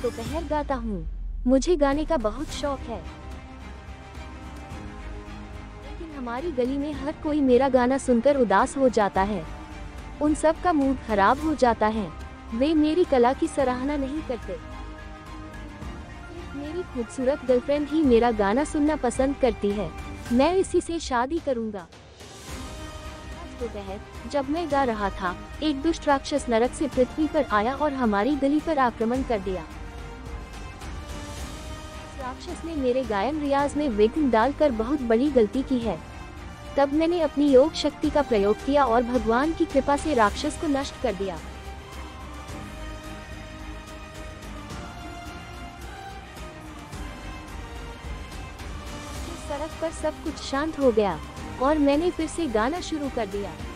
दोपहर गाता हूँ। मुझे गाने का बहुत शौक है, लेकिन हमारी गली में हर कोई मेरा गाना सुनकर उदास हो जाता है। उन सब का मूड खराब हो जाता है। वे मेरी कला की सराहना नहीं करते। मेरी खूबसूरत गर्लफ्रेंड ही मेरा गाना सुनना पसंद करती है। मैं इसी से शादी करूंगा। दोपहर जब मैं गा रहा था, एक दुष्ट राक्षस नरक से पृथ्वी पर आया और हमारी गली पर आक्रमण कर दिया। राक्षस ने मेरे गायन रियाज में विघ्न डालकर बहुत बड़ी गलती की है। तब मैंने अपनी योग शक्ति का प्रयोग किया और भगवान की कृपा से राक्षस को नष्ट कर दिया। सड़क पर सब कुछ शांत हो गया और मैंने फिर से गाना शुरू कर दिया।